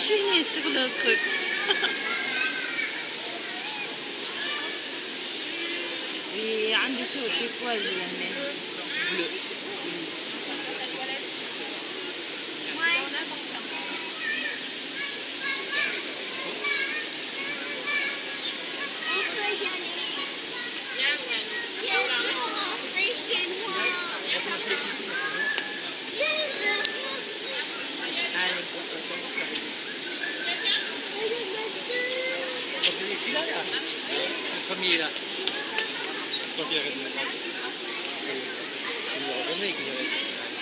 enchaîné sur notre... Et عنده شو تيكواز يعني bleu. Le premier là. Quand il arrête de le prendre. Il va revenir qu'il arrête.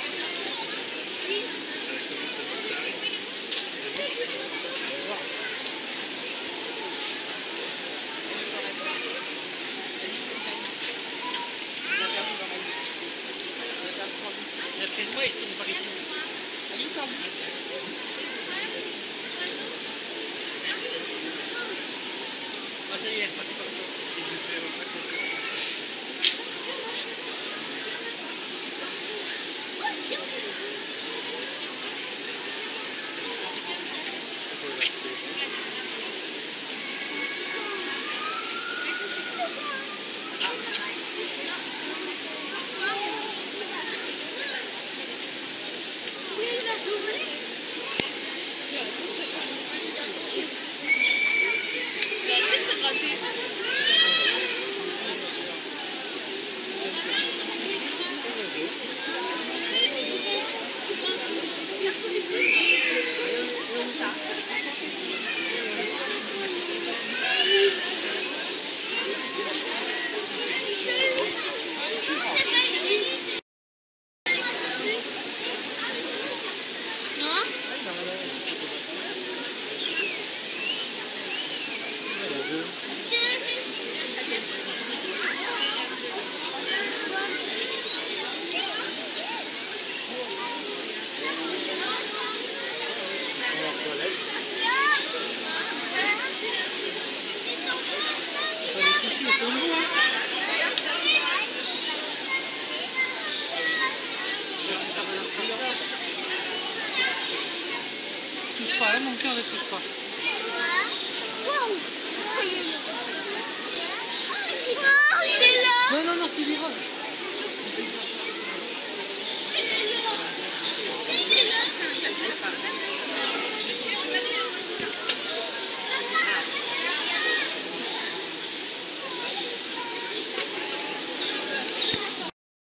Après moi, il tourne par ici. Ah, ça y est, elle est partie par là. Touche pas, hein, mon cœur ne touche pas. Oh, il est là. Non, non, non, tu lui vas.